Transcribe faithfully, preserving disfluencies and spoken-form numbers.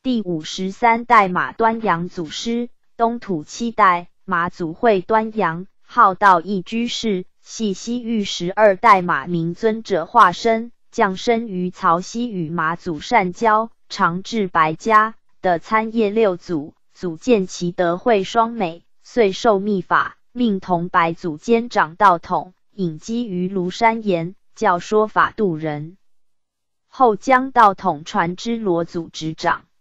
第五十三代马端阳祖师，东土七代马祖会端阳，号道义居士，系西域十二代马明尊者化身，降生于曹溪与马祖善交，常至白家的参叶六祖，祖见其德慧双美，遂受密法，命同白祖监掌道统，隐居于庐山岩，教说法度人。后将道统传之罗祖执掌。